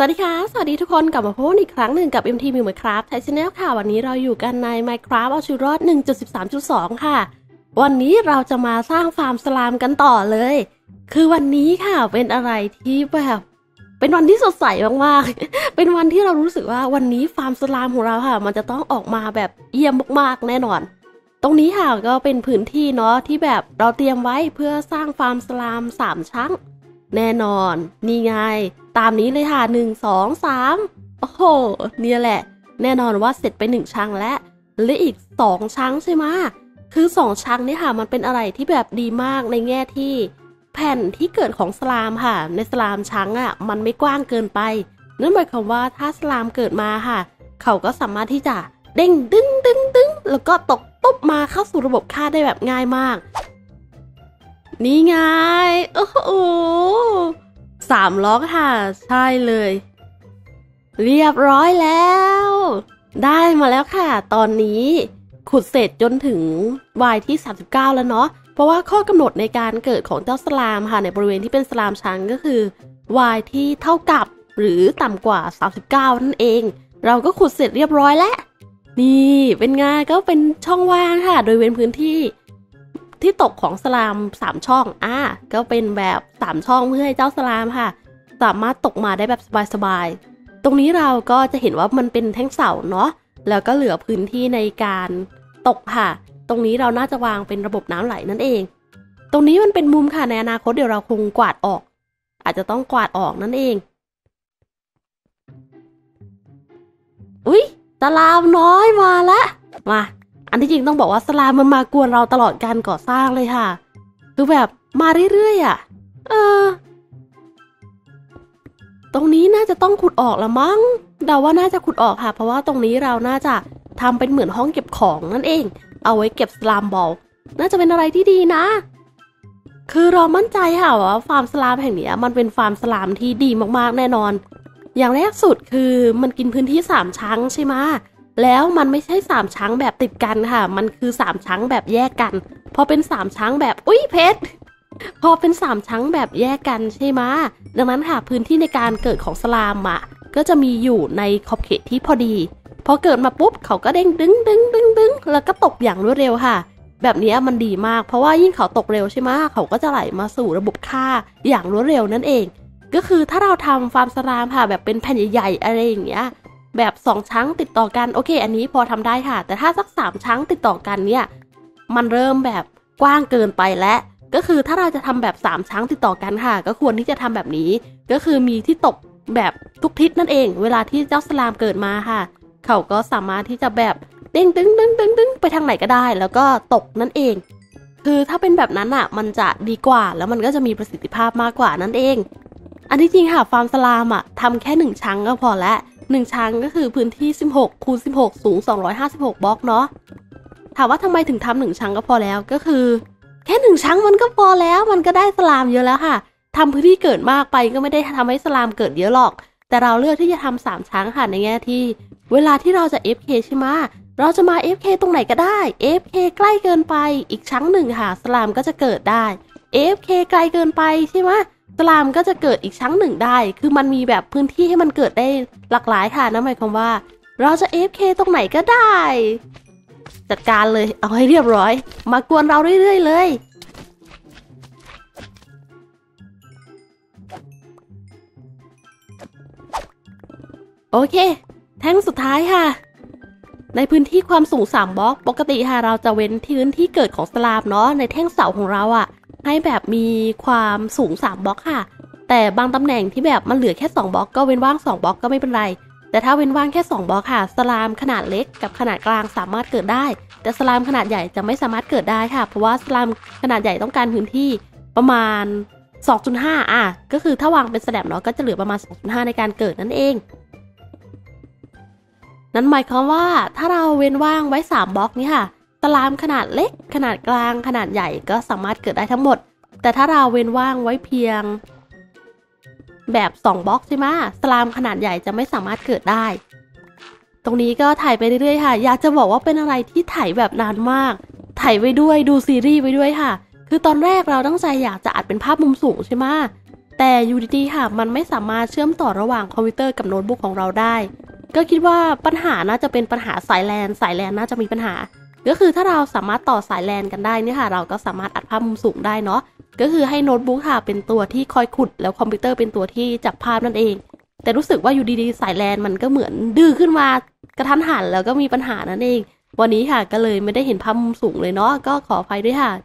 สวัสดีค่ะสวัสดีทุกคนกลับมาพบกันอีกครั้งหนึ่งกับ MT Minecraft Thai Channel ค่ะวันนี้เราอยู่กันใน Minecraft เอาชีวิตรอด 1.13.2 ค่ะวันนี้เราจะมาสร้างฟาร์มสลามกันต่อเลยคือวันนี้ค่ะเป็นอะไรที่แบบเป็นวันที่สดใสมากๆ เป็นวันที่เรารู้สึกว่าวันนี้ฟาร์มสลามของเราค่ะมันจะต้องออกมาแบบเยี่ยมมากๆแน่นอนตรงนี้ค่ะก็เป็นพื้นที่เนาะที่แบบเราเตรียมไว้เพื่อสร้างฟาร์มสลาม3ชั้นแน่นอนนี่ไงตามนี้เลยค่ะ1 2 3โอ้โหเนี่ยแหละแน่นอนว่าเสร็จไป1ชั้นและอีก2ชั้นใช่ไหมคือ2ชั้นนี่ค่ะมันเป็นอะไรที่แบบดีมากในแง่ที่แผ่นที่เกิดของสลามค่ะในสลามชั้นอ่ะมันไม่กว้างเกินไปนั่นหมายความว่าถ้าสลามเกิดมาค่ะเขาก็สามารถที่จะเด้งดึงแล้วก็ตกปุ๊บมาเข้าสู่ระบบฆ่าได้แบบง่ายมากนี่ไงโอ้โห3 ล็อกค่ะใช่เลยเรียบร้อยแล้วได้มาแล้วค่ะตอนนี้ขุดเสร็จจนถึงวัยที่39แล้วเนาะเพราะว่าข้อกำหนดในการเกิดของเจ้าสลามค่ะในบริเวณที่เป็นสลามชั้นก็คือวัยที่เท่ากับหรือต่ำกว่า39นั่นเองเราก็ขุดเสร็จเรียบร้อยแล้วนี่เป็นไงก็เป็นช่องว่างค่ะโดยเป็นพื้นที่ที่ตกของสลาม3ช่องก็เป็นแบบ3ช่องเพื่อให้เจ้าสลามค่ะสามารถตกมาได้แบบสบายๆตรงนี้เราก็จะเห็นว่ามันเป็นแท่งเสาเนาะแล้วก็เหลือพื้นที่ในการตกค่ะตรงนี้เราน่าจะวางเป็นระบบน้ำไหลนั่นเองตรงนี้มันเป็นมุมค่ะในอนาคตเดี๋ยวเราคงกวาดออกอาจจะต้องกวาดออกนั่นเองอุ๊ยสลามน้อยมาละมาอันที่จริงต้องบอกว่าสลามมันมากวนเราตลอดการก่อสร้างเลยค่ะคือแบบมาเรื่อยๆตรงนี้น่าจะต้องขุดออกละมั้งเดาว่าน่าจะขุดออกค่ะเพราะว่าตรงนี้เราน่าจะทำเป็นเหมือนห้องเก็บของนั่นเองเอาไว้เก็บสลามบอลน่าจะเป็นอะไรที่ดีนะคือเรามั่นใจค่ะว่าฟาร์มสลามแห่งนี้มันเป็นฟาร์มสลามที่ดีมากๆแน่นอนอย่างแรกสุดคือมันกินพื้นที่3ชั้นใช่ไหมแล้วมันไม่ใช่3ชั้นแบบติดกันค่ะมันคือ3ชั้นแบบแยกกันพอเป็น3ชั้นแบบอุ๊ยเพชรพอเป็น3ชั้นแบบแยกกันใช่ไหมดังนั้นค่ะพื้นที่ในการเกิดของสลามก็จะมีอยู่ในขอบเขตที่พอดีพอเกิดมาปุ๊บเขาก็เด้งดึงแล้วก็ตกอย่างรวดเร็วค่ะแบบนี้มันดีมากเพราะว่ายิ่งเขาตกเร็วใช่ไหมเขาก็จะไหลมาสู่ระบบฆ่าอย่างรวดเร็วนั่นเองก็คือถ้าเราทำฟาร์มสลามค่ะแบบเป็นแผ่นใหญ่ๆอะไรอย่างเงี้ยแบบ2ชั้นติดต่อกันโอเคอันนี้พอทำได้ค่ะแต่ถ้าสัก3ชั้นติดต่อกันเนี่ยมันเริ่มแบบกว้างเกินไปแล้วก็คือถ้าเราจะทำแบบ3ชั้นติดต่อกันค่ะก็ควรที่จะทำแบบนี้ก็คือมีที่ตกแบบทุกทิศนั่นเองเวลาที่เจ้าสลามเกิดมาค่ะเขาก็สามารถที่จะแบบเด้งดึงไปทางไหนก็ได้แล้วก็ตกนั่นเองคือถ้าเป็นแบบนั้นมันจะดีกว่าแล้วมันก็จะมีประสิทธิภาพมากกว่านั่นเองอันที่จริงค่ะฟาร์มสลามทำแค่1ชั้นก็พอแล้ว1ชั้นก็คือพื้นที่16 คูณ 16สูง256บล็อกเนาะถามว่าทำไมถึงทำ1ชั้นก็พอแล้วก็คือแค่1ชั้นมันก็พอแล้วมันก็ได้สลามเยอะแล้วค่ะทำพื้นที่เกิดมากไปก็ไม่ได้ทำให้สลามเกิดเยอะหรอกแต่เราเลือกที่จะทำ3ชั้นค่ะในแง่ที่เวลาที่เราจะ FK ใช่ไหมเราจะมา FK ตรงไหนก็ได้ FK ใกล้เกินไปอีกชั้นหนึ่งค่ะสลามก็จะเกิดได้ FK ไกลเกินไปใช่ไหมสลามก็จะเกิดอีกชั้นหนึ่งได้คือมันมีแบบพื้นที่ให้มันเกิดได้หลากหลายค่ะนั่นหมายความว่าเราจะ FK ตรงไหนก็ได้จัดการเลยเอาให้เรียบร้อยมากวนเราเรื่อยๆเลยโอเคแท่งสุดท้ายค่ะในพื้นที่ความสูง3บล็อกปกติค่ะเราจะเว้นพื้นที่เกิดของสลามเนาะในแท่งเสาของเราให้แบบมีความสูง3บล็อกค่ะแต่บางตำแหน่งที่แบบมันเหลือแค่2บล็อกก็เว้นว่าง2บล็อกก็ไม่เป็นไรแต่ถ้าเว้นว่างแค่2บล็อกค่ะสลามขนาดเล็กกับขนาดกลางสามารถเกิดได้แต่สลามขนาดใหญ่จะไม่สามารถเกิดได้ค่ะเพราะว่าสลามขนาดใหญ่ต้องการพื้นที่ประมาณ 2.5 ก็คือถ้าวางเป็นสแลบเนาะก็จะเหลือประมาณ 2.5 ในการเกิดนั่นเองนั่นหมายความว่าถ้าเราเว้นว่างไว้3บล็อกนี้ค่ะสลามขนาดเล็กขนาดกลางขนาดใหญ่ก็สามารถเกิดได้ทั้งหมดแต่ถ้าเราเว้นว่างไว้เพียงแบบ2บล็อกใช่ไหมสลามขนาดใหญ่จะไม่สามารถเกิดได้ตรงนี้ก็ถ่ายไปเรื่อยๆค่ะอยากจะบอกว่าเป็นอะไรที่ถ่ายแบบนานมากถ่ายไว้ด้วยดูซีรีส์ไว้ด้วยค่ะคือตอนแรกเราตั้งใจอยากจะอัดเป็นภาพมุมสูงใช่ไหมแต่อยู่ดีๆค่ะมันไม่สามารถเชื่อมต่อระหว่างคอมพิวเตอร์กับโน้ตบุ๊กของเราได้ก็คิดว่าปัญหาน่าจะเป็นปัญหาสายแลนน่าจะมีปัญหาก็คือถ้าเราสามารถต่อสายแลนกันได้เนี่ยค่ะเราก็สามารถอัดภาพมุมสูงได้เนาะก็คือให้โน้ตบุ๊กค่ะเป็นตัวที่คอยขุดแล้วคอมพิวเตอร์เป็นตัวที่จับภาพนั่นเองแต่รู้สึกว่าอยู่ดีๆสายแลนมันก็เหมือนดื้อขึ้นมากระทันหันแล้วก็มีปัญหานั่นเองวันนี้ค่ะก็เลยไม่ได้เห็นภาพมุมสูงเลยเนาะก็ขออภัยด้วยค่ะ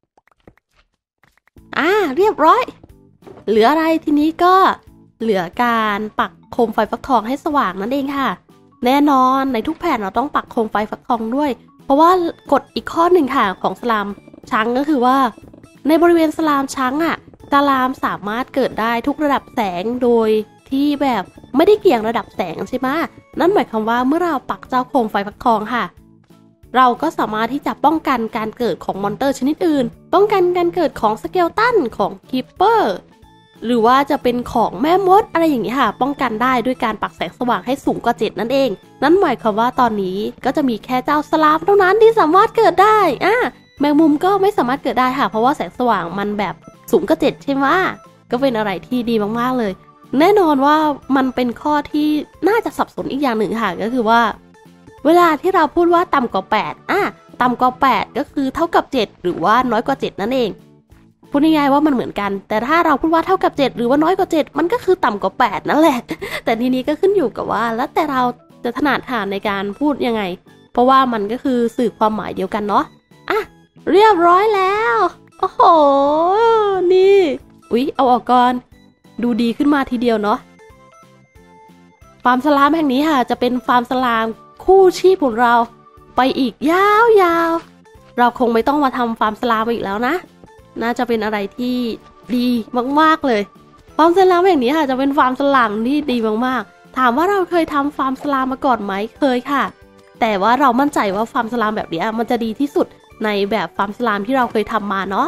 เรียบร้อยเหลืออะไรทีนี้ก็เหลือการปักโคมไฟฟักทองให้สว่างนั่นเองค่ะแน่นอนในทุกแผ่นเราต้องปักโคมไฟฟักทองด้วยเพราะว่ากฎอีกข้อหนึ่งค่ะของสลามช้างก็คือว่าในบริเวณสลามช้างสลามสามารถเกิดได้ทุกระดับแสงโดยที่แบบไม่ได้เกี่ยงระดับแสงใช่ไหมนั่นหมายความว่าเมื่อเราปักเจ้าโคมไฟฟักทองค่ะเราก็สามารถที่จะป้องกันการเกิดของมอนเตอร์ชนิดอื่นป้องกันการเกิดของสเกลตันของคีปเปอร์หรือว่าจะเป็นของแม่มดอะไรอย่างนี้ค่ะป้องกันได้ด้วยการปักแสงสว่างให้สูงกว่า7นั่นเองนั่นหมายความว่าตอนนี้ก็จะมีแค่เจ้าสลามเท่านั้นที่สามารถเกิดได้แมงมุมก็ไม่สามารถเกิดได้ค่ะเพราะว่าแสงสว่างมันแบบสูงกว่า7ใช่ไหมก็เป็นอะไรที่ดีมากๆเลยแน่นอนว่ามันเป็นข้อที่น่าจะสับสนอีกอย่างหนึ่งค่ะก็คือว่าเวลาที่เราพูดว่าต่ำกว่า8ต่ำกว่า8ก็คือเท่ากับ7หรือว่าน้อยกว่า7นั่นเองพูดง่ายๆว่ามันเหมือนกันแต่ถ้าเราพูดว่าเท่ากับ7หรือว่าน้อยกว่า7มันก็คือต่ำกว่า8นั่นแหละแต่ทีนี้ก็ขึ้นอยู่กับว่าแล้วแต่เราจะถนัดค่ะในการพูดยังไงเพราะว่ามันก็คือสื่อความหมายเดียวกันเนาะเรียบร้อยแล้วโอ้โหนี่เอาออกก่อนดูดีขึ้นมาทีเดียวเนาะฟาร์มสลามแห่งนี้ค่ะจะเป็นฟาร์มสลามคู่ชีพของเราไปอีกยาวๆเราคงไม่ต้องมาทำฟาร์มสลามอีกแล้วนะน่าจะเป็นอะไรที่ดีมากๆเลยฟาร์มสลามแห่งนี้ค่ะจะเป็นฟาร์มสลามที่ดีมากๆถามว่าเราเคยทำฟาร์มสลามมาก่อนไหมเคยค่ะแต่ว่าเรามั่นใจว่าฟาร์มสลามแบบนี้มันจะดีที่สุดในแบบฟาร์มสลามที่เราเคยทำมาเนาะ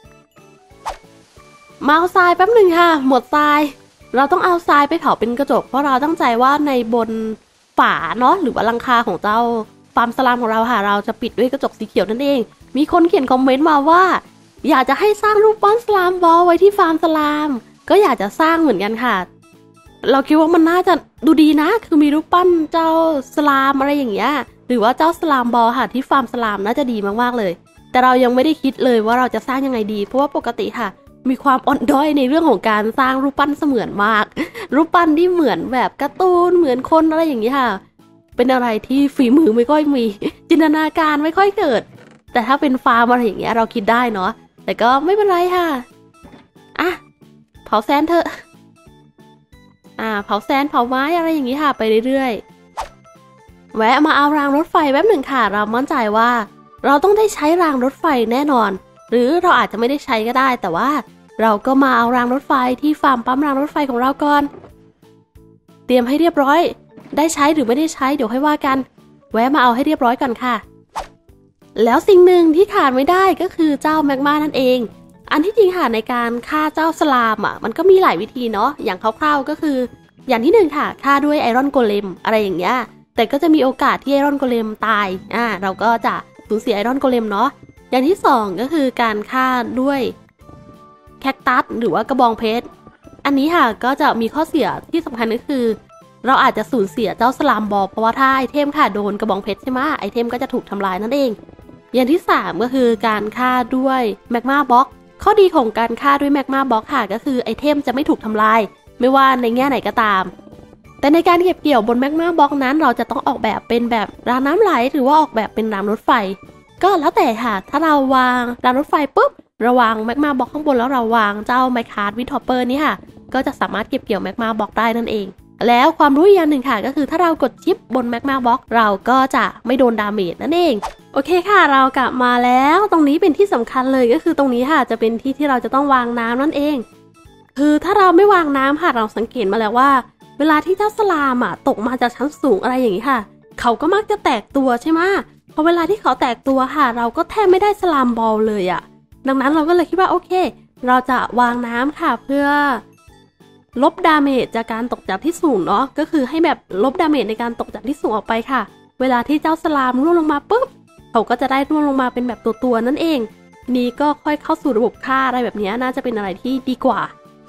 มาเอาทรายแป๊บหนึ่งค่ะหมดทรายเราต้องเอาทรายไปเผาเป็นกระจกเพราะเราตั้งใจว่าในบนฝาเนาะหรือว่าหลังคาของเจ้าฟาร์มสลามของเราค่ะเราจะปิดด้วยกระจกสีเขียวนั่นเองมีคนเขียนคอมเมนต์มาว่าอยากจะให้สร้างรูปปั้นสลามบอลไว้ที่ฟาร์มสลามก็อยากจะสร้างเหมือนกันค่ะเราคิดว่ามันน่าจะดูดีนะคือมีรูปปั้นเจ้าสลามอะไรอย่างเงี้ยหรือว่าเจ้าสลามบอลค่ะที่ฟาร์มสลามน่าจะดีมากๆเลยแต่เรายังไม่ได้คิดเลยว่าเราจะสร้างยังไงดีเพราะว่าปกติค่ะมีความอ่อนด้อยในเรื่องของการสร้างรูปปั้นเสมือนมากรูปปั้นที่เหมือนแบบการ์ตูนเหมือนคนอะไรอย่างนี้ค่ะเป็นอะไรที่ฝีมือไม่ค่อยมีจินตนาการไม่ค่อยเกิดแต่ถ้าเป็นฟาร์มอะไรอย่างเงี้ยเราคิดได้เนาะแต่ก็ไม่เป็นไรค่ะเผาแซนเถอะเผาแซนเผาไม้อะไรอย่างนี้ค่ะไปเรื่อยๆแวะมาเอารางรถไฟแป๊บหนึ่งค่ะเรามั่นใจว่าเราต้องได้ใช้รางรถไฟแน่นอนหรือเราอาจจะไม่ได้ใช้ก็ได้แต่ว่าเราก็มาเอารางรถไฟที่ฟาร์มปั๊มรางรถไฟของเราก่อนเตรียมให้เรียบร้อยได้ใช้หรือไม่ได้ใช้เดี๋ยวให้ว่ากันแวะมาเอาให้เรียบร้อยก่อนค่ะแล้วสิ่งหนึ่งที่ขาดไม่ได้ก็คือเจ้าแมกมานั่นเองอันที่จริงค่ะในการฆ่าเจ้าสลามมันก็มีหลายวิธีเนาะอย่างคร่าวๆก็คืออย่างที่1ค่ะฆ่าด้วยไอรอนโกเลมอะไรอย่างเงี้ยแต่ก็จะมีโอกาสที่ไอรอนโกเลมตายเราก็จะสูญเสียไอรอนโกเลมเนาะอย่างที่2ก็คือการฆ่าด้วยแคคตัสหรือว่ากระบองเพชรอันนี้ค่ะก็จะมีข้อเสียที่สำคัญก็คือเราอาจจะสูญเสียเจ้าสลามบอลเพราะว่าถ้าไอเทมค่ะโดนกระบองเพชรใช่ไหมไอเทมก็จะถูกทำลายนั่นเองอย่างที่3ก็คือการฆ่าด้วยแมกมาบล็อกข้อดีของการฆ่าด้วยแมกมาบล็อกค่ะก็คือไอเทมจะไม่ถูกทำลายไม่ว่าในแง่ไหนก็ตามแต่ในการเก็บเกี่ยวบนแมกมาบล็อกนั้นเราจะต้องออกแบบเป็นแบบรางน้ำไหลหรือว่าออกแบบเป็นรางรถไฟก็แล้วแต่ค่ะถ้าเราวางรางรถไฟปุ๊บเราวางแมกมาบล็อกข้างบนแล้วเราวางเจ้าไมค์คาร์ดวิทฮอปเปอร์นี่ค่ะก็จะสามารถเก็บเกี่ยวแมกมาบล็อกได้นั่นเองแล้วความรู้อย่างหนึ่งค่ะก็คือถ้าเรากดชิปบนแมกมาบล็อกเราก็จะไม่โดนดาเมจนั่นเองโอเคค่ะเรากลับมาแล้วตรงนี้เป็นที่สำคัญเลยก็คือตรงนี้ค่ะจะเป็นที่ที่เราจะต้องวางน้ำนั่นเองคือถ้าเราไม่วางน้ำค่ะเราสังเกตมาแล้วว่าเวลาที่เจ้าสลามตกมาจากชั้นสูงอะไรอย่างนี้ค่ะเขาก็มักจะแตกตัวใช่ไหมพอเวลาที่เขาแตกตัวค่ะเราก็แทบไม่ได้สลามบอลเลยดังนั้นเราก็เลยคิดว่าโอเคเราจะวางน้ำค่ะเพื่อลบดาเมจจากการตกจากที่สูงเนาะก็คือให้แบบลบดาเมจในการตกจากที่สูงออกไปค่ะเวลาที่เจ้าสลามร่วงลงมาปุ๊บเขาก็จะได้ร่วงลงมาเป็นแบบตัวนั่นเองนี้ก็ค่อยเข้าสู่ระบบฆ่าอะไรแบบนี้น่าจะเป็นอะไรที่ดีกว่า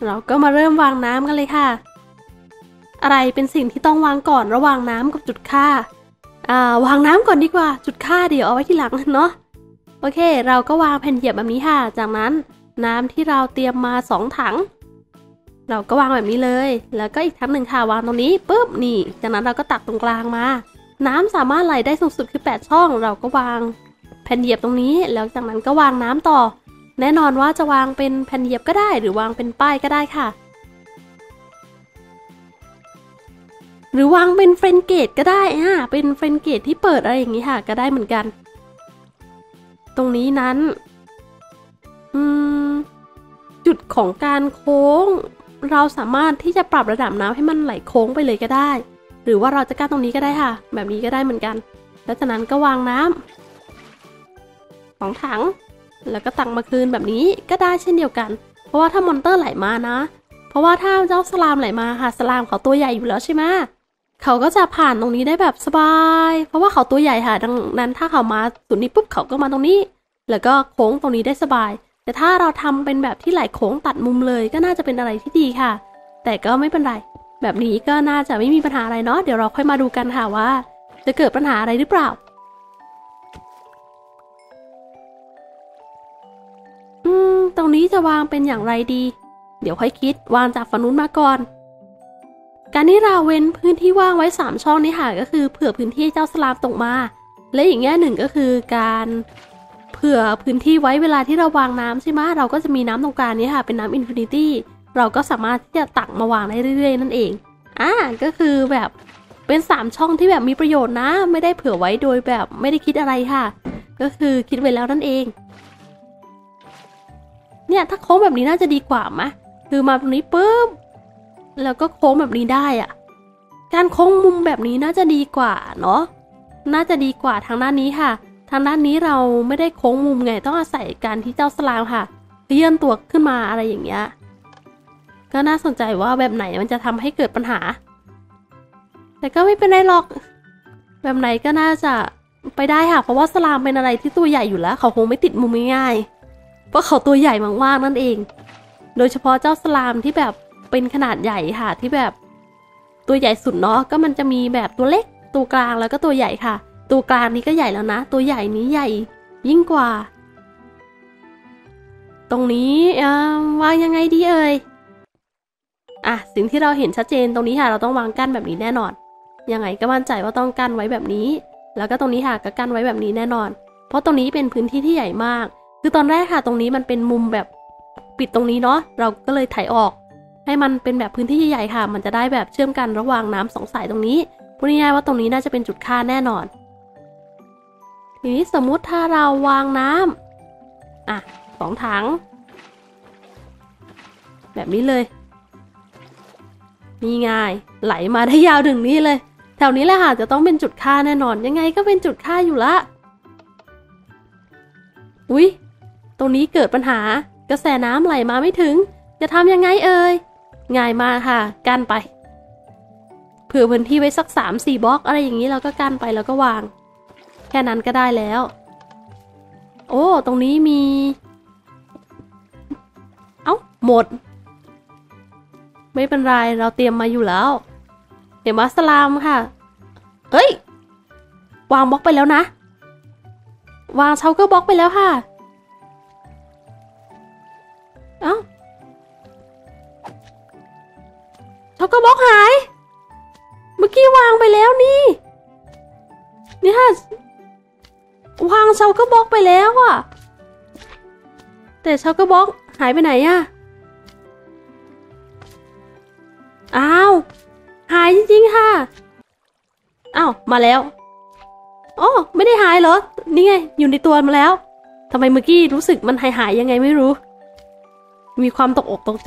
เราก็มาเริ่มวางน้ำกันเลยค่ะอะไรเป็นสิ่งที่ต้องวางก่อนระหว่างน้ำกับจุดฆ่าวางน้ำก่อนดีกว่าจุดฆ่าเดี๋ยวเอาไว้ทีหลังเนาะโอเคเราก็วางแผ่นเหยียบแบบนี้ค่ะจากนั้นน้ำที่เราเตรียมมา2ถังเราก็วางแบบนี้เลยแล้วก็อีกถังหนึ่งค่ะวางตรงนี้ปุ๊บนี่จากนั้นเราก็ตักตรงกลางมาน้ำสามารถไหลได้สูงสุดคือ8ช่องเราก็วางแผ่นเหยียบตรงนี้แล้วจากนั้นก็วางน้ำต่อแน่นอนว่าจะวางเป็นแผ่นเหยียบก็ได้หรือวางเป็นป้ายก็ได้ค่ะหรือวางเป็นเฟรนเกตก็ได้เป็นเฟรนเกตที่เปิดอะไรอย่างนี้ค่ะก็ได้เหมือนกันตรงนี้นั้นจุดของการโค้งเราสามารถที่จะปรับระดับน้ำให้มันไหลโค้งไปเลยก็ได้หรือว่าเราจะกั้นตรงนี้ก็ได้ค่ะแบบนี้ก็ได้เหมือนกันแล้วจากนั้นก็วางน้ำ2ถังแล้วก็ตักมาคืนแบบนี้ก็ได้เช่นเดียวกันเพราะว่าถ้ามอนเตอร์ไหลมานะเพราะว่าถ้าเจ้าสลามไหลมาค่ะสลามเขาตัวใหญ่อยู่แล้วใช่ไหมเขาก็จะผ่านตรงนี้ได้แบบสบายเพราะว่าเขาตัวใหญ่ค่ะดังนั้นถ้าเขามาสุดนี้ปุ๊บเขาก็มาตรงนี้แล้วก็โค้งตรงนี้ได้สบายแต่ถ้าเราทำเป็นแบบที่ไหลโค้งตัดมุมเลยก็น่าจะเป็นอะไรที่ดีค่ะแต่ก็ไม่เป็นไรแบบนี้ก็น่าจะไม่มีปัญหาอะไรเนาะเดี๋ยวเราค่อยมาดูกันค่ะว่าจะเกิดปัญหาอะไรหรือเปล่าตรงนี้จะวางเป็นอย่างไรดีเดี๋ยวค่อยคิดวางจากฝั่งนู้นมาก่อนการที่เราเว้นพื้นที่ว่างไว้3ช่องนี้ค่ะก็คือเผื่อพื้นที่เจ้าสลามตกมาและอีกแง่หนึ่งก็คือการเผื่อพื้นที่ไว้เวลาที่เราวางน้ำใช่ไหมเราก็จะมีน้ำตรงกลางนี้ค่ะเป็นน้ำอินฟินิตี้เราก็สามารถที่จะตักมาวางได้เรื่อยๆนั่นเองก็คือแบบเป็น3ช่องที่แบบมีประโยชน์นะไม่ได้เผื่อไว้โดยแบบไม่ได้คิดอะไรค่ะก็คือคิดไว้แล้วนั่นเองเนี่ยถ้าโค้งแบบนี้น่าจะดีกว่าไหมคือมาตรงนี้ปุ๊บแล้วก็โค้งแบบนี้ได้การโค้งมุมแบบนี้น่าจะดีกว่าเนาะน่าจะดีกว่าทางด้านนี้ค่ะทางด้านนี้เราไม่ได้โค้งมุมไงต้องอาศัยการที่เจ้าสลามค่ะเลื่อนตัวขึ้นมาอะไรอย่างเงี้ยก็น่าสนใจว่าแบบไหนมันจะทำให้เกิดปัญหาแต่ก็ไม่เป็นไรหรอกแบบไหนก็น่าจะไปได้ค่ะเพราะว่าสลามเป็นอะไรที่ตัวใหญ่อยู่แล้วเขาคงไม่ติดมุมง่ายๆเพราะเขาตัวใหญ่มากๆนั่นเองโดยเฉพาะเจ้าสลามที่แบบเป็นขนาดใหญ่ค่ะที่แบบตัวใหญ่สุดเนาะก็มันจะมีแบบตัวเล็กตัวกลางแล้วก็ตัวใหญ่ค่ะตัวกลางนี้ก็ใหญ่แล้วนะตัวใหญ่นี้ใหญ่ยิ่งกว่าตรงนี้วางยังไงดีเอ่ยสิ่งที่เราเห็นชัดเจนตรงนี้ค่ะเราต้องวางกั้นแบบนี้แน่นอนยังไงก็มั่นใจว่าต้องกั้นไว้แบบนี้แล้วก็ตรงนี้ค่ะก็กั้นไว้แบบนี้แน่นอนเพราะตรงนี้เป็นพื้นที่ที่ใหญ่มากคือตอนแรกค่ะตรงนี้มันเป็นมุมแบบปิดตรงนี้เนาะเราก็เลยไถออกให้มันเป็นแบบพื้นที่ใหญ่ๆค่ะมันจะได้แบบเชื่อมกันระหว่างน้ำ2สายตรงนี้พูดง่ายๆว่าตรงนี้น่าจะเป็นจุดฆ่าแน่นอนทีนี้สมมุติถ้าเราวางน้ำ2ถังแบบนี้เลยนี่ง่ายไหลมาได้ยาวถึงนี้เลยแถวนี้แหละค่ะจะต้องเป็นจุดฆ่าแน่นอนยังไงก็เป็นจุดฆ่าอยู่ละอุ๊ยตรงนี้เกิดปัญหากระแสน้ำไหลมาไม่ถึงจะทำยังไงเอ่ยง่ายมากค่ะกั้นไปเผื่อพื้นที่ไว้สัก 3-4 บล็อกอะไรอย่างนี้เราก็กั้นไปแล้วก็วางแค่นั้นก็ได้แล้วโอ้ตรงนี้มีหมดไม่เป็นไรเราเตรียมมาอยู่แล้วเดี๋ยวมัสลามค่ะเฮ้ยวางบล็อกไปแล้วนะวางเชาเกอร์บล็อกไปแล้วค่ะเชาเกอร์บล็อกหายเมื่อกี้วางไปแล้วนี่ค่ะวางเชาเกอร์บล็อกไปแล้วแต่เชาเกอร์บล็อกหายไปไหนหายจริงๆค่ะมาแล้วไม่ได้หายเหรอนี่ไงอยู่ในตัวมาแล้วทำไมเมื่อกี้รู้สึกมันหายยังไงไม่รู้มีความตกอกตกใจ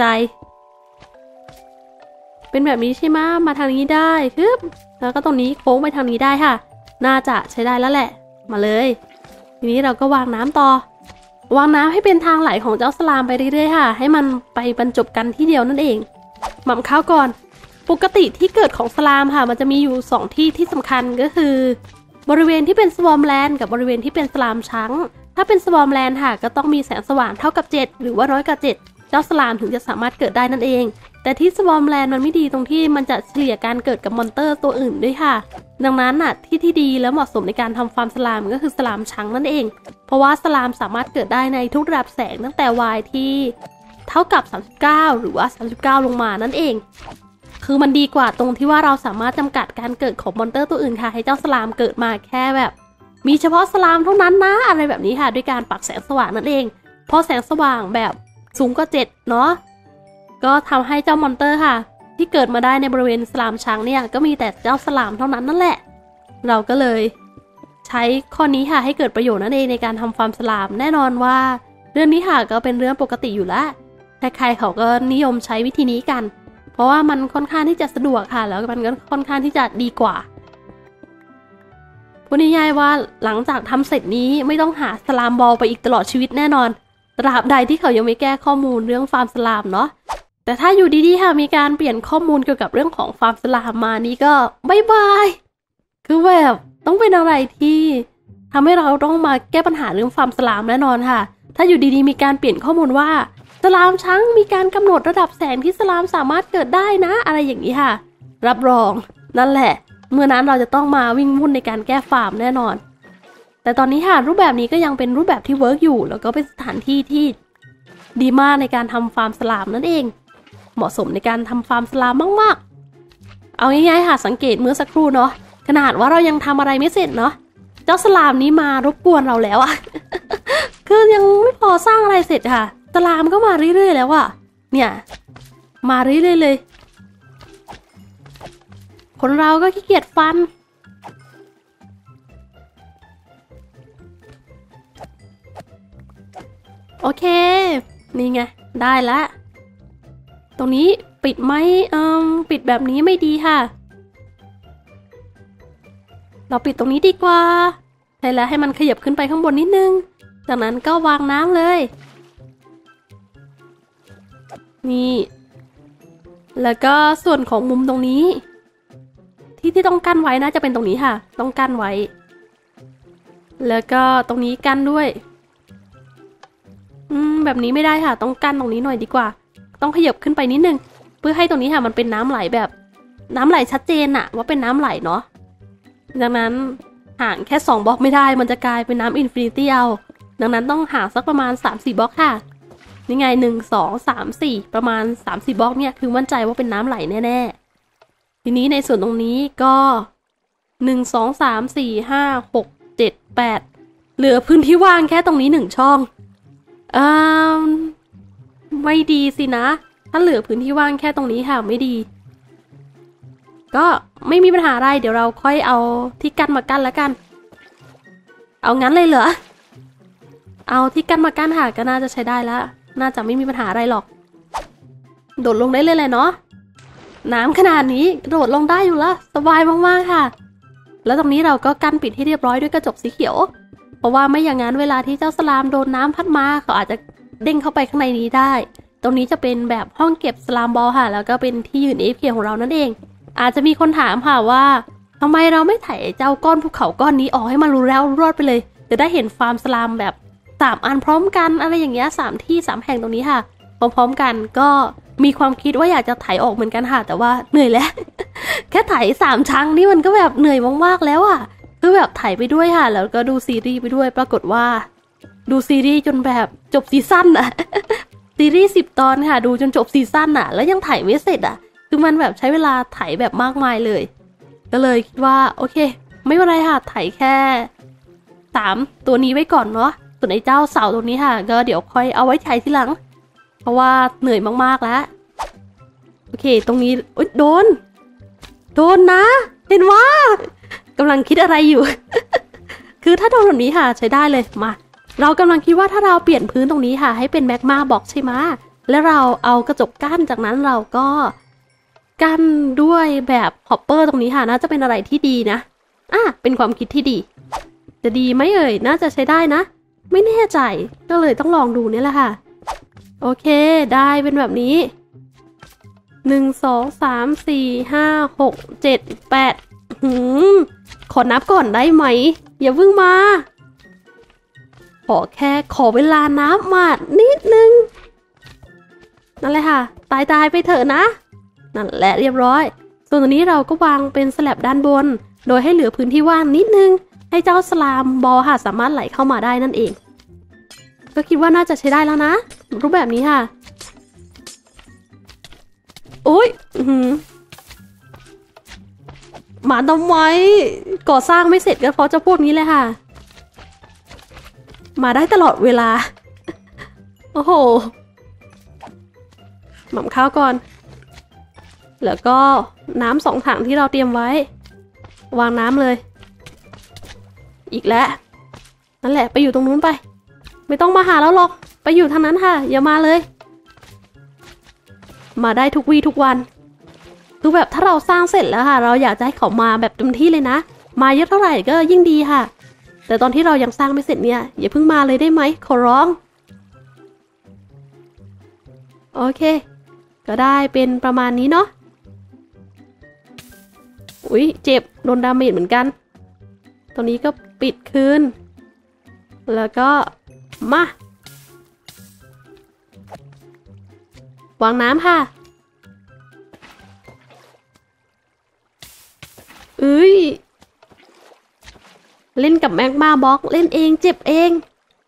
เป็นแบบนี้ใช่ไหมมาทางนี้ได้ครับแล้วก็ตรงนี้โค้งไปทางนี้ได้ค่ะน่าจะใช้ได้แล้วแหละมาเลยทีนี้เราก็วางน้ำต่อวางน้ำให้เป็นทางไหลของเจ้าสลามไปเรื่อยๆค่ะให้มันไปบรรจบกันที่เดียวนั่นเองหม่ำข้าวก่อนปกติที่เกิดของสลามค่ะมันจะมีอยู่2ที่ที่สำคัญก็คือบริเวณที่เป็นสวอมแลนด์กับบริเวณที่เป็นสลามช้างถ้าเป็นสวอมแลนด์ค่ะก็ต้องมีแสงสว่างเท่ากับ7หรือว่า100 กับเจ้าสลามถึงจะสามารถเกิดได้นั่นเองแต่ที่สวอมแลนด์มันไม่ดีตรงที่มันจะเฉลี่ยการเกิดกับมอนเตอร์ตัวอื่นด้วยค่ะดังนั้นน่ะที่ดีและเหมาะสมในการทำฟาร์มสลามก็คือสลามช้างนั่นเองเพราะว่าสลามสามารถเกิดได้ในทุกระดับแสงตั้งแต่ Y ที่เท่ากับ39หรือว่า39ลงมานั่นเองคือมันดีกว่าตรงที่ว่าเราสามารถจำกัดการเกิดของมอนเตอร์ตัวอื่นค่ะให้เจ้าสลามเกิดมาแค่แบบมีเฉพาะสลามเท่านั้นนะอะไรแบบนี้ค่ะด้วยการปักแสงสว่างนั่นเองพอแสงสว่างแบบสูงกว่า7เนาะก็ทำให้เจ้ามอนเตอร์ค่ะที่เกิดมาได้ในบริเวณสลามช้างเนี่ยก็มีแต่เจ้าสลามเท่านั้นนั่นแหละเราก็เลยใช้ข้อนี้ค่ะให้เกิดประโยชน์นั่นเองในการทำฟาร์มสลามแน่นอนว่าเรื่องนี้ค่ะก็เป็นเรื่องปกติอยู่แล้วใครๆเขาก็นิยมใช้วิธีนี้กันเพราะว่ามันค่อนข้างที่จะสะดวกค่ะแล้วมันก็ค่อนข้างที่จะดีกว่าพูดง่ายๆว่าหลังจากทำเสร็จนี้ไม่ต้องหาสลามบอลไปอีกตลอดชีวิตแน่นอนตราบใดที่เขายังไม่แก้ข้อมูลเรื่องฟาร์มสลามเนาะแต่ถ้าอยู่ดีๆค่ะมีการเปลี่ยนข้อมูลเกี่ยวกับเรื่องของฟาร์มสลามมานี่ก็บายบายคือแบบต้องเป็นอะไรที่ทำให้เราต้องมาแก้ปัญหาเรื่องฟาร์มสลามแน่นอนค่ะถ้าอยู่ดีๆมีการเปลี่ยนข้อมูลว่าสลามช้างมีการกำหนดระดับแสงที่สลามสามารถเกิดได้นะอะไรอย่างนี้ค่ะรับรองนั่นแหละเมื่อนั้นเราจะต้องมาวิ่งวุ่นในการแก้ฟาร์มแน่นอนแต่ตอนนี้ค่ะรูปแบบนี้ก็ยังเป็นรูปแบบที่เวิร์กอยู่แล้วก็เป็นสถานที่ที่ดีมากในการทำฟาร์มสลามนั่นเองเหมาะสมในการทำฟาร์มสลามมากๆเอาง่ายๆค่ะสังเกตเมื่อสักครู่เนาะขนาดว่าเรายังทำอะไรไม่เสร็จเนาะเจ้าสลามนี้มารบกวนเราแล้วอะ คือยังไม่พอสร้างอะไรเสร็จค่ะสลามก็มาเรื่อยๆแล้วอะเนี่ยมาเรื่อยๆเลยคนเราก็ขี้เกียจฟันโอเคนี่ไงได้แล้วตรงนี้ปิดไหมปิดแบบนี้ไม่ดีค่ะเราปิดตรงนี้ดีกว่าใช่แล้วให้มันขยับขึ้นไปข้างบนนิดนึงจากนั้นก็วางน้ำเลยนี่แล้วก็ส่วนของมุมตรงนี้ที่ต้องกั้นไว้นะจะเป็นตรงนี้ค่ะต้องกั้นไว้แล้วก็ตรงนี้กั้นด้วยแบบนี้ไม่ได้ค่ะต้องกั้นตรงนี้หน่อยดีกว่าต้องขยับขึ้นไปนิดนึงเพื่อให้ตรงนี้ค่ะมันเป็นน้ำไหลแบบน้ำไหลชัดเจนอะว่าเป็นน้ำไหลเนาะดังนั้นห่างแค่2บล็อกไม่ได้มันจะกลายเป็นน้ำอินฟินิตี้เอาดังนั้นต้องห่างสักประมาณ 3-4 บล็อกค่ะนี่ไง1 2 3 4ประมาณ 3-4 บล็อกเนี่ยคือมั่นใจว่าเป็นน้ำไหลแน่ๆทีนี้ในส่วนตรงนี้ก็1 2 3 4 5 6 7 8เหลือพื้นที่ว่างแค่ตรงนี้1ช่องไม่ดีสินะถ้าเหลือพื้นที่ว่างแค่ตรงนี้ค่ะไม่ดีก็ไม่มีปัญหาอะไรเดี๋ยวเราค่อยเอาที่กั้นมากั้นแล้วกันเอางั้นเลยเหรอเอาที่กั้นมากั้นค่ะก็น่าจะใช้ได้แล้วน่าจะไม่มีปัญหาอะไรหรอกโดดลงได้เลยเนาะน้ำขนาดนี้โดดลงได้อยู่แล้วสบายมากๆค่ะแล้วตรงนี้เราก็กั้นปิดให้เรียบร้อยด้วยกระจกสีเขียวเพราะว่าไม่อย่างนั้นเวลาที่เจ้าสลามโดนน้ำพัดมาเขาอาจจะเด้งเข้าไปข้างในนี้ได้ตรงนี้จะเป็นแบบห้องเก็บสลามบอลค่ะแล้วก็เป็นที่ยืน AFK ของเรานั่นเองอาจจะมีคนถามค่ะว่าทำไมเราไม่ไถเจ้าก้อนภูเขาก้อนนี้ออกให้มันรู้แล้วรอดไปเลยจะได้เห็นฟาร์มสลามแบบ3 อันพร้อมกันอะไรอย่างเงี้ย3 ที่ 3 แห่งตรงนี้ค่ะพร้อมๆกันก็มีความคิดว่าอยากจะไถออกเหมือนกันค่ะแต่ว่าเหนื่อยแล้ว แค่ไถ3 ชั้งนี่มันก็แบบเหนื่อยมากๆแล้วอ่ะคือแบบไถไปด้วยค่ะแล้วก็ดูซีรีส์ไปด้วยปรากฏว่าดูซีรีส์จนแบบจบซีซั่นอ่ะ ซีรีส์10 ตอนค่ะดูจนจบซีซั่นอ่ะแล้วยังไถไม่เสร็จอ่ะคือมันแบบใช้เวลาไถแบบมากมายเลยก็เลยคิดว่าโอเคไม่เป็นไรค่ะไถแค่3 ตัวนี้ไว้ก่อนเนาะส่วนไอ้เจ้าเสาตัวนี้ค่ะก็เดี๋ยวค่อยเอาไว้ไถทีหลังเพราะว่าเหนื่อยมากๆแล้วโอเคตรงนี้โดนนะเห็นว่ากำลังคิดอะไรอยู่ คือถ้าโดนแบบนี้ค่ะใช้ได้เลยมาเรากำลังคิดว่าถ้าเราเปลี่ยนพื้นตรงนี้ค่ะให้เป็นแมกมาบล็อกใช่ไหมแล้วเราเอากระจกกั้นจากนั้นเราก็กั้นด้วยแบบฮอปเปอร์ตรงนี้ค่ะน่าจะเป็นอะไรที่ดีนะเป็นความคิดที่ดีจะดีไหมเอ่ยน่าจะใช้ได้นะไม่แน่ใจก็เลยต้องลองดูนี่แหละค่ะโอเคได้เป็นแบบนี้1 2 3 4 5 6 7 8ขอนับก่อนได้ไหมอย่าเพิ่งมาขอเวลานับมานิดนึงนั่นแหละค่ะตายไปเถอะนะนั่นแหละเรียบร้อยส่วนตรงนี้เราก็วางเป็นสแลบด้านบนโดยให้เหลือพื้นที่ว่างนิดนึงให้เจ้าสลามบอลค่ะสามารถไหลเข้ามาได้นั่นเองก็คิดว่าน่าจะใช้ได้แล้วนะรูปแบบนี้ค่ะโอ๊ยมาทำไมก่อสร้างไม่เสร็จก็เพราะเจ้าพวกนี้เลยค่ะมาได้ตลอดเวลาโอ้โหหม่ำข้าวก่อนแล้วก็น้ำ2 ถังที่เราเตรียมไว้วางน้ำเลยอีกแล้วนั่นแหละไปอยู่ตรงนู้นไปไม่ต้องมาหาแล้วหรอกไปอยู่ทางนั้นค่ะอย่ามาเลยมาได้ทุกวี่ทุกวันคือแบบถ้าเราสร้างเสร็จแล้วค่ะเราอยากจะให้เขามาแบบเต็มที่เลยนะมาเยอะเท่าไหร่ก็ยิ่งดีค่ะแต่ตอนที่เรายังสร้างไม่เสร็จเนี่ยอย่าเพิ่งมาเลยได้ไหมขอร้องโอเคก็ได้เป็นประมาณนี้เนาะอุ๊ยเจ็บโดนดาเมจเหมือนกันตอนนี้ก็ปิดคืนแล้วก็มาวางน้ำค่ะเล่นกับแมกมาบล็อกเล่นเองเจ็บเอง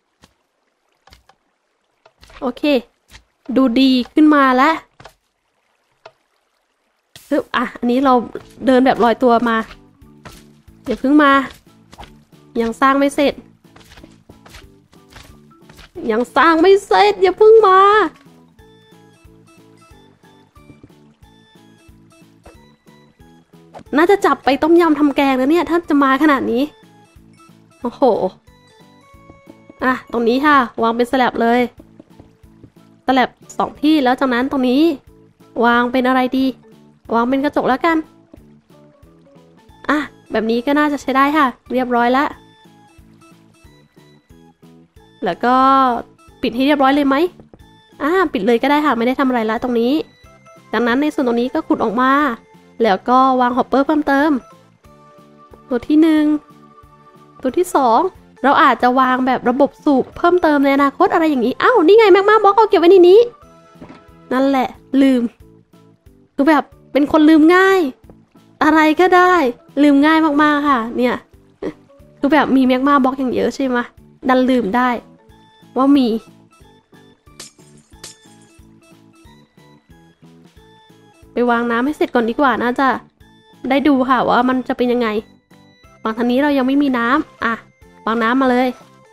โอเคดูดีขึ้นมาแล้วอันนี้เราเดินแบบลอยตัวมาอย่าเพิ่งมายังสร้างไม่เสร็จอย่าเพิ่งมาน่าจะจับไปต้มยำทำแกงนะเนี่ยถ้าจะมาขนาดนี้โอ้โหตรงนี้ค่ะวางเป็นสแลบเลยสแลบ2 ที่แล้วจากนั้นตรงนี้วางเป็นอะไรดีวางเป็นกระจกแล้วกันแบบนี้ก็น่าจะใช้ได้ค่ะเรียบร้อยแล้วก็ปิดให้เรียบร้อยเลยไหมปิดเลยก็ได้ค่ะไม่ได้ทำอะไรละตรงนี้ดังนั้นในส่วนตรงนี้ก็ขุดออกมาแล้วก็วางฮอปเปอร์เพิ่มเติมตัวที่1ตัวที่2เราอาจจะวางแบบระบบสูบเพิ่มเติมในอนาคตอะไรอย่างนี้นี่ไงแมกมาบล็อกเอาเก็บไว้ในนี้นั่นแหละลืมคือแบบเป็นคนลืมง่ายอะไรก็ได้ลืมง่ายมากๆค่ะเนี่ยคือแบบมีแมกมาบล็อกอย่างเยอะใช่ไหมดันลืมได้ว่ามีไปวางน้ำให้เสร็จก่อนดีกว่าน่าจะได้ดูค่ะว่ามันจะเป็นยังไงฝั่งทางนี้เรายังไม่มีน้ำวางน้ำมาเลย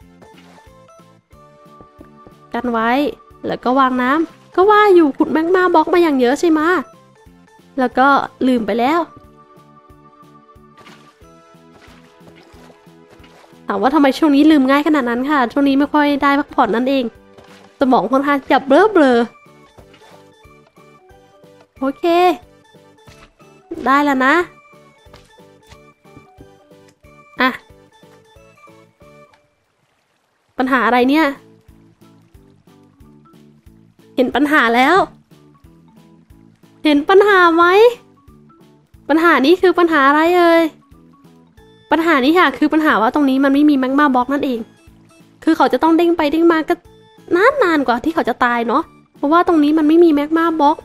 กันไว้แล้วก็วางน้ำก็ว่าอยู่ขุดแมกมาบล็อกมาอย่างเยอะใช่ไหมแล้วก็ลืมไปแล้วถามว่าทำไมช่วงนี้ลืมง่ายขนาดนั้นค่ะช่วงนี้ไม่ค่อยได้พักผ่อนนั่นเองสมองค่อนข้างจับเบลอโอเคได้แล้วนะปัญหาอะไรเนี่ยเห็นปัญหาแล้วเห็นปัญหาไหมปัญหานี้คือปัญหาอะไรปัญหานี้ค่ะคือปัญหาว่าตรงนี้มันไม่มีแมกมาบล็อกนั่นเองคือเขาจะต้องเด้งไปเด้งมาก็นานกว่าที่เขาจะตายเนาะเพราะว่าตรงนี้มันไม่มีแมกมาบล็อก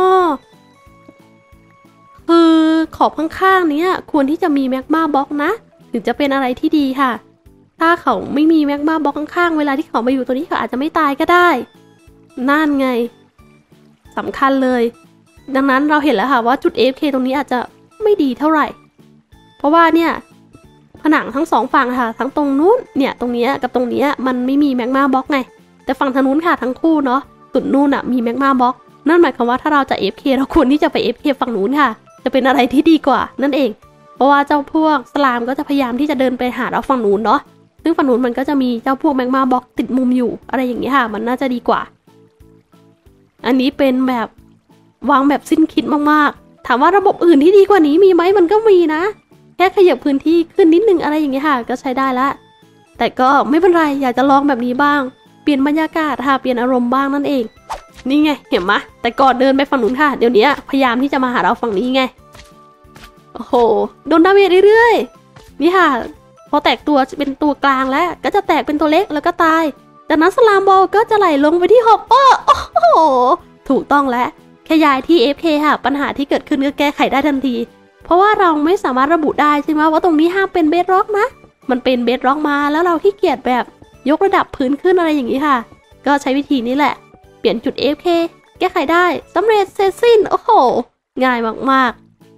คือขอบข้างๆนี้ควรที่จะมีแมกมาบล็อกนะถึงจะเป็นอะไรที่ดีค่ะถ้าเขาไม่มีแมกมาบล็อกข้างๆเวลาที่เขามาอยู่ตัวนี้เขาอาจจะไม่ตายก็ได้นั่นไงสำคัญเลยดังนั้นเราเห็นแล้วค่ะว่าจุด AFK ตรงนี้อาจจะไม่ดีเท่าไหร่เพราะว่าเนี่ยผนังทั้ง2 ฝั่งค่ะทั้งตรงนู้นเนี่ยตรงนี้กับตรงนี้มันไม่มีแมกมาบล็อกไงแต่ฝั่งทางนู้นค่ะทั้งคู่เนาะจุดนู้นมีแมกมาบล็อกนั่นหมายความว่าถ้าเราจะ AFK เราควรที่จะไป AFK ฝั่งนู้นค่ะจะเป็นอะไรที่ดีกว่านั่นเองเพราะว่าเจ้าพวกสลามก็จะพยายามที่จะเดินไปหาเราฝั่งนู้นเนาะซึ่งฝั่งนู้นมันก็จะมีเจ้าพวกแมกมาบล็อกติดมุมอยู่อะไรอย่างนี้ค่ะมันน่าจะดีกว่าอันนี้เป็นแบบวางแบบสิ้นคิดมากๆถามว่าระบบอื่นที่ดีกว่านี้มีไหมมันก็มีนะแค่ขยับพื้นที่ขึ้นนิดนึงอะไรอย่างเงี้ยค่ะก็ใช้ได้ละแต่ก็ไม่เป็นไรอยากจะลองแบบนี้บ้างเปลี่ยนบรรยากาศค่ะเปลี่ยนอารมณ์บ้างนั่นเองนี่ไงเห็นไหมแต่ก่อนเดินไปฝั่งนู้นค่ะเดี๋ยวนี้พยายามที่จะมาหาเราฝั่งนี้ไงโอ้โหโดนดาเมจเรื่อยๆนี่ค่ะพอแตกตัวเป็นตัวกลางแล้วก็จะแตกเป็นตัวเล็กแล้วก็ตายจากนั้นสลามบอลก็จะไหลลงไปที่ฮอปเปอร์โอ้โหถูกต้องและแค่ย้ายที่ AFK ค่ะปัญหาที่เกิดขึ้นก็แก้ไขได้ทันทีเพราะว่าเราไม่สามารถระบุได้ใช่ไหมว่าตรงนี้ห้ามเป็นเบดร็อกนะมันเป็นเบดร็อกมาแล้วเราขี้เกียจแบบยกระดับพื้นขึ้นอะไรอย่างนี้ค่ะก็ใช้วิธีนี้แหละเปลี่ยนจุด AFK แก้ไขได้สำเร็จเสร็จสิ้นโอ้โหง่ายมาก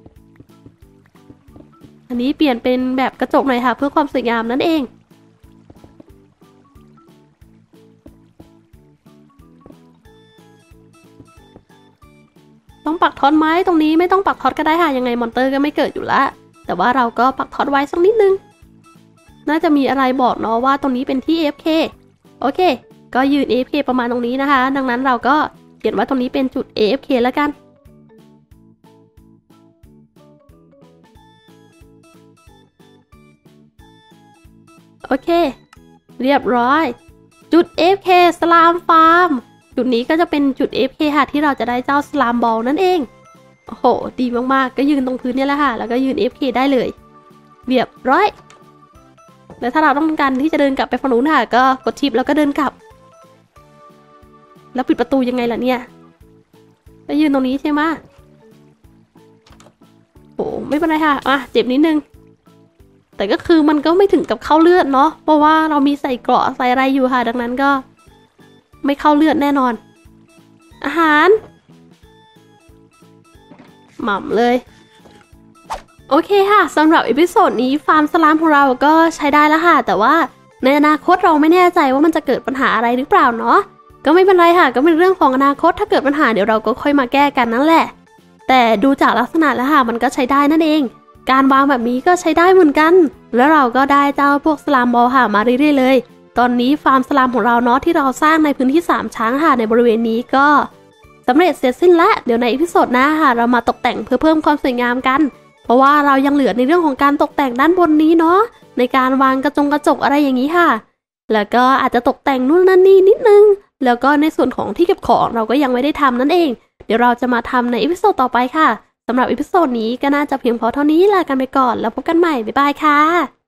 ๆอันนี้เปลี่ยนเป็นแบบกระจกหน่อยค่ะเพื่อความสวยงามนั่นเองต้องปักท็อตไหมตรงนี้ไม่ต้องปักท็อตก็ได้ค่ะยังไงมอนเตอร์ก็ไม่เกิดอยู่ละแต่ว่าเราก็ปักท็อตไว้สักนิดนึงน่าจะมีอะไรบอกเนาะว่าตรงนี้เป็นที่ AFK โอเคก็ยืน AFK ประมาณตรงนี้นะคะดังนั้นเราก็เขียนว่าตรงนี้เป็นจุด AFK แล้วกันโอเคเรียบร้อยจุด AFK สลามฟาร์มจุดนี้ก็จะเป็นจุด AFK ค่ะที่เราจะได้เจ้าสลามบอลนั่นเองโอ้โหดีมากๆก็ยืนตรงพื้นนี่แหละค่ะแล้วก็ยืน AFK ได้เลยเรียบร้อยแล้วถ้าเราต้องการที่จะเดินกลับไปฝั่งนู้นค่ะก็กดชิปแล้วก็เดินกลับแล้วปิดประตูยังไงล่ะเนี่ยก็ยืนตรงนี้ใช่ไหมโอ้ไม่เป็นไรค่ะเจ็บนิดนึงแต่ก็คือมันก็ไม่ถึงกับเข้าเลือดเนาะเพราะว่าเรามีใส่เกราะใส่อะไรอยู่ค่ะดังนั้นก็ไม่เข้าเลือดแน่นอนอาหารหม่ำเลยโอเคค่ะสำหรับอีพิโซดนี้ฟาร์มสลามของเราก็ใช้ได้แล้วค่ะแต่ว่าในอนาคตเราไม่แน่ใจว่ามันจะเกิดปัญหาอะไรหรือเปล่าเนาะก็ไม่เป็นไรค่ะก็เป็นเรื่องของอนาคตถ้าเกิดปัญหาเดี๋ยวเราก็ค่อยมาแก้กันนั่นแหละแต่ดูจากลักษณะแล้วค่ะมันก็ใช้ได้นั่นเองการวางแบบนี้ก็ใช้ได้เหมือนกันแล้วเราก็ได้เจ้าพวกสลามบอลค่ะมาเรื่อยๆเลยตอนนี้ฟาร์มสลามของเราเนาะที่เราสร้างในพื้นที่3ช้างค่ะในบริเวณนี้ก็สำเร็จเสร็จสิ้นแล้วเดี๋ยวในอีพิโซดหน้าค่ะเรามาตกแต่งเพื่อเพิ่มความสวยงามกันเพราะว่าเรายังเหลือในเรื่องของการตกแต่งด้านบนนี้เนาะในการวางกระจกอะไรอย่างนี้ค่ะแล้วก็อาจจะตกแต่งนู่นนั่นนี่นิดนึงแล้วก็ในส่วนของที่เก็บของเราก็ยังไม่ได้ทำนั่นเองเดี๋ยวเราจะมาทำในอีพิโซดต่อไปค่ะสำหรับอีพิโซดนี้ก็น่าจะเพียงพอเท่านี้ลากันไปก่อนแล้วพบกันใหม่บ๊ายบายค่ะ